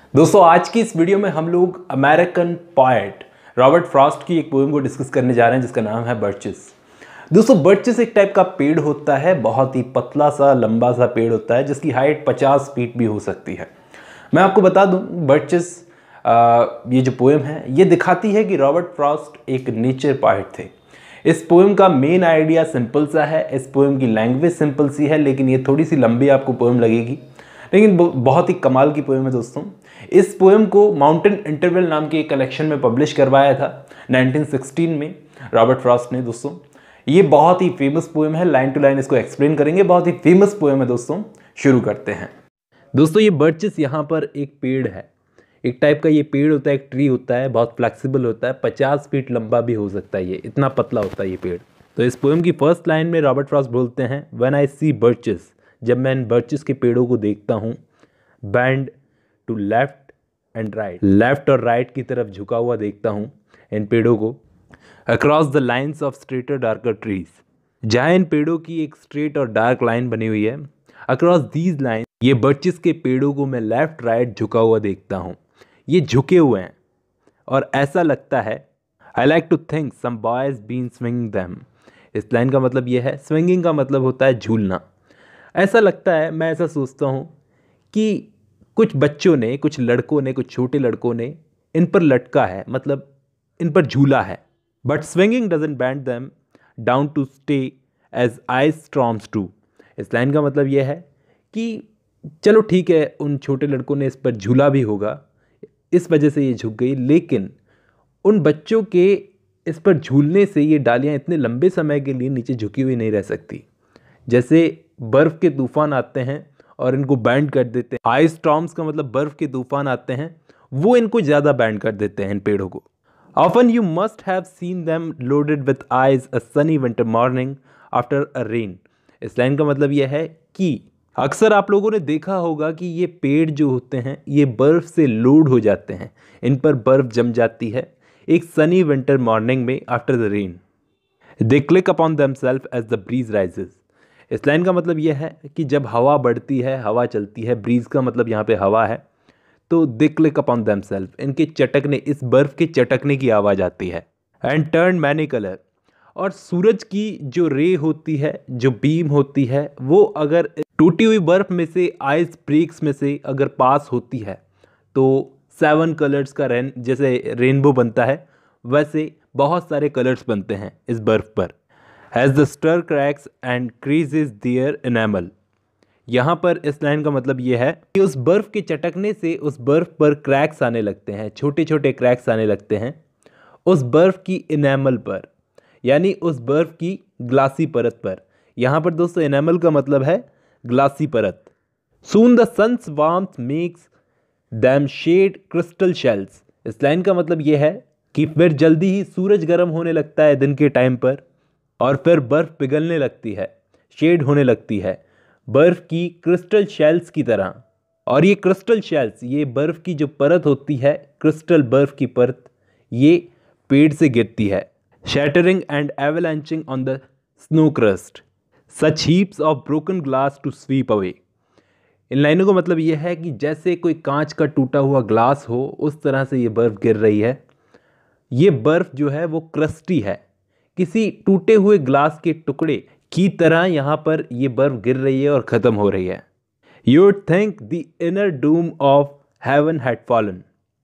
दोस्तों आज की इस वीडियो में हम लोग अमेरिकन पोएट रॉबर्ट फ्रॉस्ट की एक पोएम को डिस्कस करने जा रहे हैं जिसका नाम है बर्चेस। दोस्तों बर्चेस एक टाइप का पेड़ होता है, बहुत ही पतला सा लंबा सा पेड़ होता है जिसकी हाइट 50 फीट भी हो सकती है। मैं आपको बता दूं बर्चेस ये जो पोएम है ये दिखाती है कि रॉबर्ट फ्रॉस्ट एक नेचर पोएट थे। इस पोएम का मेन आइडिया सिंपल सा है, इस पोएम की लैंग्वेज सिंपल सी है, लेकिन ये थोड़ी सी लंबी आपको पोएम लगेगी, लेकिन बहुत ही कमाल की पोएम है दोस्तों। इस पोएम को माउंटेन इंटरवल नाम के एक कलेक्शन में पब्लिश करवाया था 1916 में रॉबर्ट फ्रॉस्ट ने। दोस्तों ये बहुत ही फेमस पोएम है, लाइन टू लाइन इसको एक्सप्लेन करेंगे, बहुत ही फेमस पोएम है दोस्तों। शुरू करते हैं। दोस्तों ये बर्चेस यहाँ पर एक पेड़ है, एक टाइप का ये पेड़ होता है, एक ट्री होता है, बहुत फ्लेक्सिबल होता है, 50 फीट लंबा भी हो सकता है, ये इतना पतला होता है ये पेड़। तो इस पोएम की फर्स्ट लाइन में रॉबर्ट फ्रॉस्ट बोलते हैं, व्हेन आई सी बर्चेस, जब मैं इन बर्चेस के पेड़ों को देखता हूँ, bend to left and right, left और राइट की तरफ झुका हुआ देखता हूँ इन पेड़ों को, across the lines of straighter darker trees, जहाँ इन पेड़ों की एक स्ट्रेट और डार्क लाइन बनी हुई है, अक्रॉस दीज लाइन, ये बर्चेस के पेड़ों को मैं लेफ्ट राइट झुका हुआ देखता हूँ, ये झुके हुए हैं और ऐसा लगता है, I like to think some boys been swinging them. इस लाइन का मतलब यह है, स्विंगिंग का मतलब होता है झूलना। ऐसा लगता है, मैं ऐसा सोचता हूँ कि कुछ बच्चों ने, कुछ लड़कों ने, कुछ छोटे लड़कों ने इन पर लटका है, मतलब इन पर झूला है। But swinging doesn't bend them down to stay as ice storms to. इस लाइन का मतलब यह है कि चलो ठीक है, उन छोटे लड़कों ने इस पर झूला भी होगा, इस वजह से ये झुक गई, लेकिन उन बच्चों के इस पर झूलने से ये डालियाँ इतने लंबे समय के लिए नीचे झुकी हुई नहीं रह सकती। जैसे बर्फ़ के तूफान आते हैं और इनको बैंड कर देते हैं, आइस स्टॉर्म्स का मतलब बर्फ़ के तूफान आते हैं, वो इनको ज़्यादा बैंड कर देते हैं इन पेड़ों को। Often you must have seen them loaded with ice a sunny winter morning after a rain. इस लाइन का मतलब यह है कि अक्सर आप लोगों ने देखा होगा कि ये पेड़ जो होते हैं ये बर्फ़ से लोड हो जाते हैं, इन पर बर्फ़ जम जाती है एक सनी विंटर मॉर्निंग में after the rain. They click upon themselves as the breeze rises. इस लाइन का मतलब यह है कि जब हवा बढ़ती है, हवा चलती है, ब्रीज का मतलब यहाँ पे हवा है, तो दे क्लिक अपॉन देमसेल्फ, इनके चटकने, इस बर्फ़ के चटकने की आवाज़ आती है। एंड टर्न मैनी कलर, और सूरज की जो रे होती है, जो बीम होती है, वो अगर टूटी हुई बर्फ़ में से, आइस ब्रेक्स में से अगर पास होती है तो 7 कलर्स का जैसे रेनबो बनता है, वैसे बहुत सारे कलर्स बनते हैं इस बर्फ़ पर। As the stir cracks and creases their enamel, यहाँ पर इस लाइन का मतलब ये है कि उस बर्फ़ के चटकने से उस बर्फ़ पर क्रैक्स आने लगते हैं, छोटे छोटे क्रैक्स आने लगते हैं उस बर्फ़ की इनेमल पर, यानी उस बर्फ़ की ग्लासी परत पर। यहाँ पर दोस्तों इनेमल का मतलब है ग्लासी परत। Soon the sun's warmth makes them shed crystal shells। इस लाइन का मतलब ये है कि फिर जल्दी ही सूरज गर्म होने लगता है दिन के टाइम पर, और फिर बर्फ़ पिघलने लगती है, शेड होने लगती है बर्फ़ की क्रिस्टल शेल्स की तरह। और ये क्रिस्टल शेल्स, ये बर्फ़ की जो परत होती है, क्रिस्टल बर्फ़ की परत, ये पेड़ से गिरती है। Shattering and avalanching on the snow crust, such heaps of broken glass to sweep away. इन लाइनों का मतलब यह है कि जैसे कोई कांच का टूटा हुआ ग्लास हो, उस तरह से ये बर्फ़ गिर रही है। ये बर्फ़ जो है वो क्रस्टी है, किसी टूटे हुए ग्लास के टुकड़े की तरह यहाँ पर ये बर्फ़ गिर रही है और ख़त्म हो रही है। You would think the inner dome of heaven had fallen,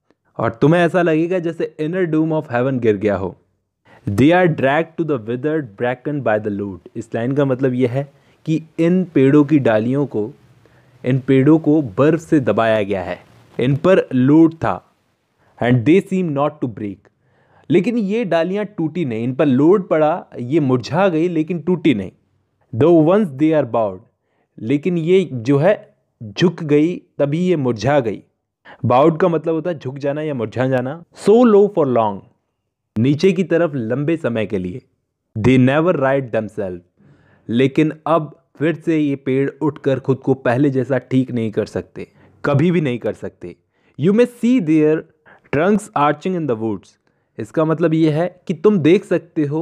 और तुम्हें ऐसा लगेगा जैसे इनर डूम ऑफ हेवन गिर गया हो। They are drag to the withered bracken by the load. इस लाइन का मतलब यह है कि इन पेड़ों की डालियों को, इन पेड़ों को बर्फ़ से दबाया गया है, इन पर लोड था। And they seem not to break, लेकिन ये डालियाँ टूटी नहीं, इन पर लोड पड़ा, ये मुरझा गई लेकिन टूटी नहीं। दो वंस दे आर बाउड, लेकिन ये जो है झुक गई, तभी ये मुरझा गई। बाउड का मतलब होता है झुक जाना या मुरझा जाना। सो लो फॉर लॉन्ग, नीचे की तरफ लंबे समय के लिए। दे नेवर राइट दमसेल्फ, लेकिन अब फिर से ये पेड़ उठकर खुद को पहले जैसा ठीक नहीं कर सकते, कभी भी नहीं कर सकते। You may see their trunks arching in the woods. इसका मतलब ये है कि तुम देख सकते हो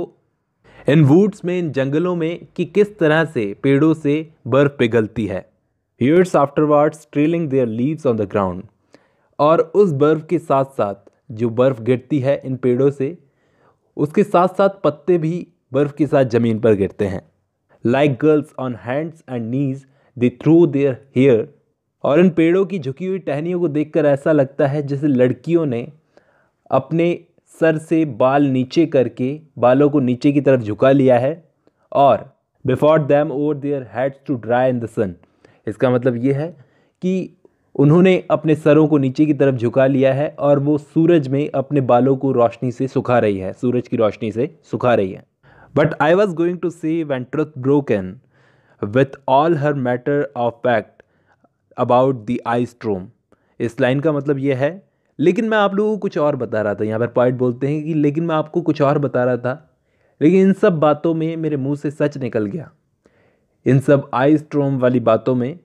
इन वुड्स में, इन जंगलों में, कि किस तरह से पेड़ों से बर्फ़ पिघलती है। Years afterwards trailing their leaves on the ground, और उस बर्फ़ के साथ साथ जो बर्फ़ गिरती है इन पेड़ों से, उसके साथ साथ पत्ते भी बर्फ़ के साथ ज़मीन पर गिरते हैं। Like girls on hands and knees they through their hair. और इन पेड़ों की झुकी हुई टहनियों को देखकर ऐसा लगता है जैसे लड़कियों ने अपने सर से बाल नीचे करके बालों को नीचे की तरफ झुका लिया है और before them over their heads to dry in the sun. इसका मतलब ये है कि उन्होंने अपने सरों को नीचे की तरफ झुका लिया है और वो सूरज में अपने बालों को रोशनी से सुखा रही है, सूरज की रोशनी से सुखा रही है। But I was going to say when truth broken with all her matter of fact about the ice storm. इस लाइन का मतलब ये है, लेकिन मैं आप लोगों को कुछ और बता रहा था। यहाँ पर पॉइंट बोलते हैं कि लेकिन मैं आपको कुछ और बता रहा था, लेकिन इन सब बातों में मेरे मुंह से सच निकल गया। इन सब आइस स्ट्रोम वाली बातों में,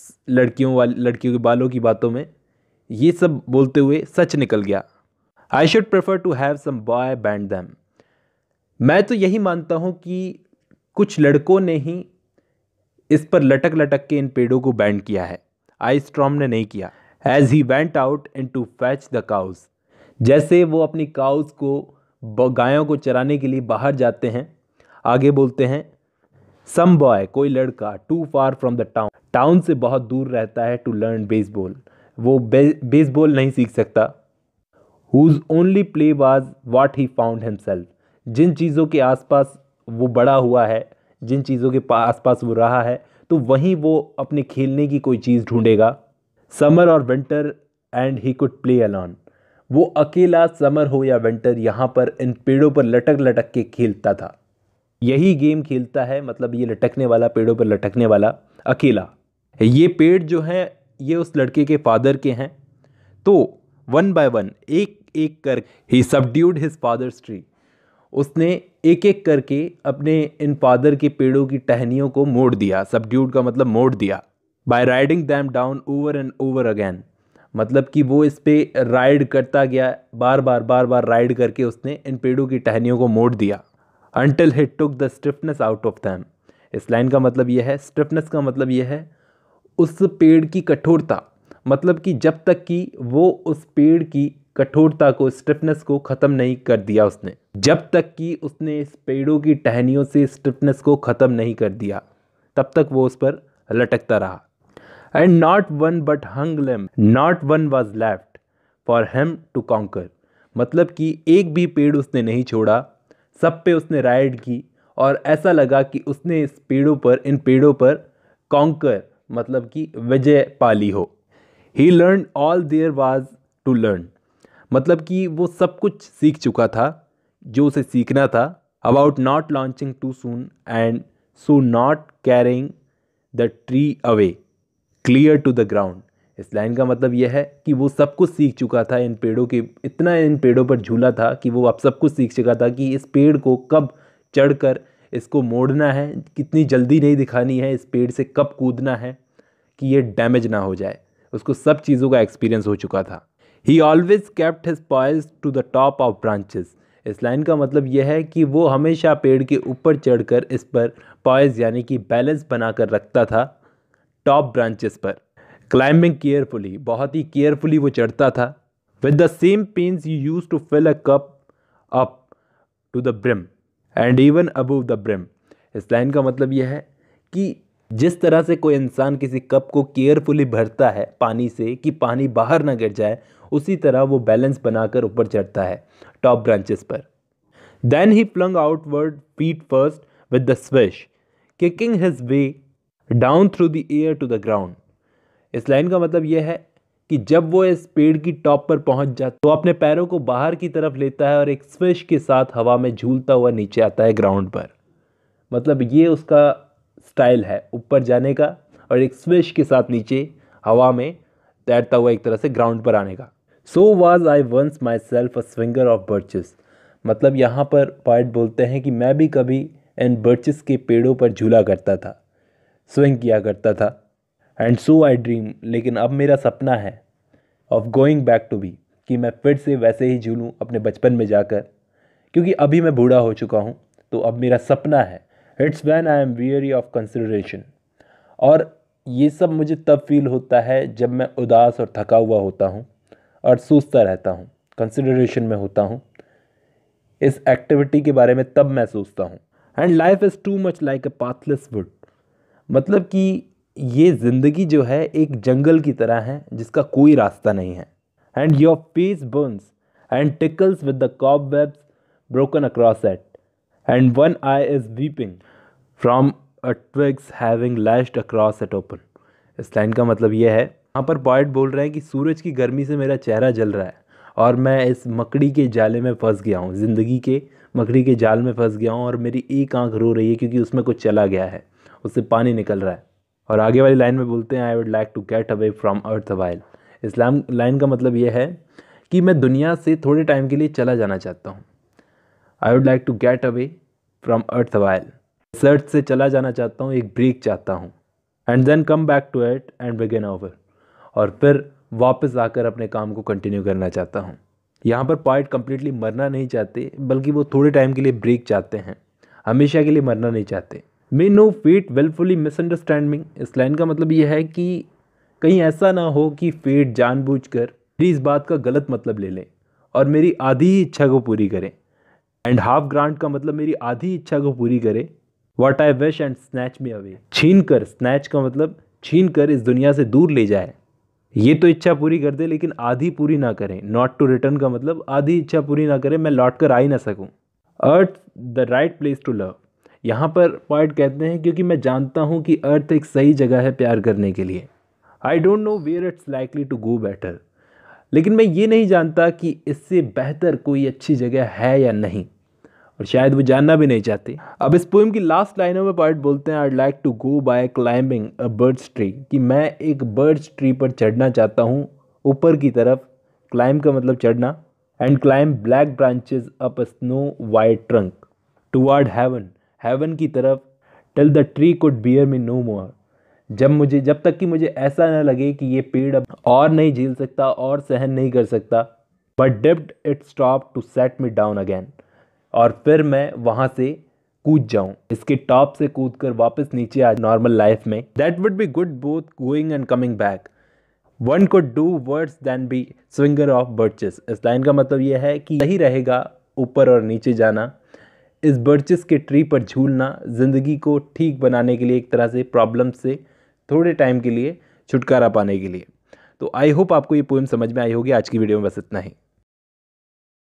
लड़कियों के बालों की बातों में, ये सब बोलते हुए सच निकल गया। I should prefer to have some boy bend them. मैं तो यही मानता हूँ कि कुछ लड़कों ने ही इस पर लटक लटक के इन पेड़ों को बैंड किया है, आइस स्ट्रॉम ने नहीं किया। As he went out in to fetch the cows. जैसे वो अपनी काउज को, गायों को चराने के लिए बाहर जाते हैं, आगे बोलते हैं सम बॉय, कोई लड़का, too far from the town, town से बहुत दूर रहता है, टू लर्न बेसबॉल, वो बेसबॉल नहीं सीख सकता। Whose only play was what he found himself. जिन चीज़ों के आसपास वो बड़ा हुआ है, जिन चीज़ों के आसपास वो रहा है, तो वहीं वो अपने खेलने की कोई चीज़ ढूंढेगा। समर और winter and he could play alone. वो अकेला, समर हो या विंटर, यहाँ पर इन पेड़ों पर लटक लटक के खेलता था। यही गेम खेलता है, मतलब ये लटकने वाला, पेड़ों पर लटकने वाला, अकेला। ये पेड़ जो हैं ये उस लड़के के फादर के हैं। तो वन बाय वन, एक एक कर he subdued his father's tree. उसने एक एक करके अपने इन फादर के पेड़ों की टहनियों को मोड़ दिया। सबड्यूड का मतलब मोड़ दिया। By riding them down over and over again, मतलब कि वो इस पे राइड करता गया, बार बार राइड करके उसने इन पेड़ों की टहनियों को मोड़ दिया। Until he took the stiffness out of them। इस लाइन का मतलब यह है, स्टिफनेस का मतलब यह है उस पेड़ की कठोरता, मतलब कि जब तक कि वो उस पेड़ की कठोरता को, स्टिफनेस को ख़त्म नहीं कर दिया उसने, जब तक कि उसने इस पेड़ों की टहनियों से स्टिफनेस को ख़त्म नहीं कर दिया, तब तक वो उस पर लटकता रहा। And not one but hung limp, not one was left for him to conquer. मतलब कि एक भी पेड़ उसने नहीं छोड़ा, सब पे उसने राइड की और ऐसा लगा कि उसने इस पेड़ों पर, इन पेड़ों पर कॉन्कर, मतलब कि विजय पाली हो। He learn all there was to learn, मतलब कि वो सब कुछ सीख चुका था जो उसे सीखना था। About not launching too soon and so not carrying the tree away clear to the ground. इस लाइन का मतलब यह है कि वो सब कुछ सीख चुका था इन पेड़ों के, इतना इन पेड़ों पर झूला था कि वो अब सब कुछ सीख चुका था कि इस पेड़ को कब चढ़कर इसको मोड़ना है, कितनी जल्दी नहीं दिखानी है, इस पेड़ से कब कूदना है कि ये डैमेज ना हो जाए। उसको सब चीज़ों का एक्सपीरियंस हो चुका था। He always kept his poise to the top of branches. इस लाइन का मतलब यह है कि वो हमेशा पेड़ के ऊपर चढ़कर इस पर पॉइज यानी कि बैलेंस बनाकर रखता था टॉप ब्रांचेस पर। क्लाइंबिंग केयरफुली, बहुत ही केयरफुली वो चढ़ता था। With the same pains you use to fill a cup up to the brim and even above the brim. इस लाइन का मतलब यह है कि जिस तरह से कोई इंसान किसी कप को केयरफुली भरता है पानी से कि पानी बाहर ना गिर जाए, उसी तरह वो बैलेंस बनाकर ऊपर चढ़ता है टॉप ब्रांचेस पर। Then he flung outward feet first with the swish kicking his way down through the air to the ground. इस लाइन का मतलब यह है कि जब वो इस पेड़ की टॉप पर पहुंच जाता तो अपने पैरों को बाहर की तरफ लेता है और एक स्विश के साथ हवा में झूलता हुआ नीचे आता है ग्राउंड पर। मतलब ये उसका स्टाइल है ऊपर जाने का और एक स्विश के साथ नीचे हवा में तैरता हुआ एक तरह से ग्राउंड पर आने का। So was I once myself a swinger of birches. मतलब यहाँ पर पॉइंट बोलते हैं कि मैं भी कभी इन बर्चेस के पेड़ों पर झूला करता था, स्विंग किया करता था। एंड सो आई ड्रीम, लेकिन अब मेरा सपना है, of going back to be, कि मैं फिर से वैसे ही झूलूँ अपने बचपन में जाकर, क्योंकि अभी मैं बूढ़ा हो चुका हूँ। तो अब मेरा सपना है, it's when I am weary of consideration. और ये सब मुझे तब फील होता है जब मैं उदास और थका हुआ होता हूँ। और सोचता रहता हूँ, कंसिडरेशन में होता हूँ इस एक्टिविटी के बारे में, तब मैं सोचता हूँ। And life is too much like a pathless wood, मतलब कि ये ज़िंदगी जो है एक जंगल की तरह है जिसका कोई रास्ता नहीं है। And your face burns and tickles with the cobwebs broken across it, and one eye is weeping from a twigs having lashed across it open. इस लाइन का मतलब यह है, यहाँ पर पॉइंट बोल रहे हैं कि सूरज की गर्मी से मेरा चेहरा जल रहा है और मैं इस मकड़ी के जाले में फंस गया हूँ, ज़िंदगी के मकड़ी के जाल में फंस गया हूँ और मेरी एक आंख रो रही है क्योंकि उसमें कुछ चला गया है, उससे पानी निकल रहा है। और आगे वाली लाइन में बोलते हैं I would like to get away from earth a while. इस लाइन का मतलब यह है कि मैं दुनिया से थोड़े टाइम के लिए चला जाना चाहता हूँ। I would like to get away from earth a while, इस अर्थ से चला जाना चाहता हूँ, एक ब्रेक चाहता हूँ। And then come back to it and begin over, और फिर वापस आकर अपने काम को कंटिन्यू करना चाहता हूँ। यहाँ पर पॉइंट कंप्लीटली मरना नहीं चाहते, बल्कि वो थोड़े टाइम के लिए ब्रेक चाहते हैं, हमेशा के लिए मरना नहीं चाहते। May no fate wilfully misunderstand me. इस लाइन का मतलब यह है कि कहीं ऐसा ना हो कि फेट जानबूझकर मेरी इस बात का गलत मतलब ले लें और मेरी आधी ही इच्छा को पूरी करें। एंड हाफ ग्रांट का मतलब मेरी आधी इच्छा को पूरी करे। What I wish and snatch me away, छीन कर, स्नैच का मतलब छीन कर इस दुनिया से दूर ले जाए। ये तो इच्छा पूरी कर दे लेकिन आधी पूरी ना करें। नॉट टू रिटर्न का मतलब आधी इच्छा पूरी ना करें, मैं लौट कर आ ही ना सकूं। Earth the right place to love, यहाँ पर पॉइंट कहते हैं क्योंकि मैं जानता हूँ कि अर्थ एक सही जगह है प्यार करने के लिए। I don't know where it's likely to go better, लेकिन मैं ये नहीं जानता कि इससे बेहतर कोई अच्छी जगह है या नहीं, और शायद वो जानना भी नहीं चाहते। अब इस पोएम की लास्ट लाइनों में पॉइंट बोलते हैं I would like to go by climbing a birch tree, कि मैं एक बर्ड्स ट्री पर चढ़ना चाहता हूँ ऊपर की तरफ। क्लाइंब का मतलब चढ़ना। And climb black branches up a snow white trunk toward heaven, heaven की तरफ। Till the tree could bear me no more, जब तक कि मुझे ऐसा न लगे कि ये पेड़ अब और नहीं झेल सकता और सहन नहीं कर सकता। But dipped it stop to set me down again, और फिर मैं वहाँ से कूद जाऊँ, इसके टॉप से कूद कर वापस नीचे आ नॉर्मल लाइफ में। That would be good both going and coming back, one could do worse than be swinger of birches. इस लाइन का मतलब यह है कि सही रहेगा ऊपर और नीचे जाना, इस बर्चेस के ट्री पर झूलना ज़िंदगी को ठीक बनाने के लिए, एक तरह से प्रॉब्लम से थोड़े टाइम के लिए छुटकारा पाने के लिए। तो आई होप आपको ये पोएम समझ में आई होगी। आज की वीडियो में बस इतना ही।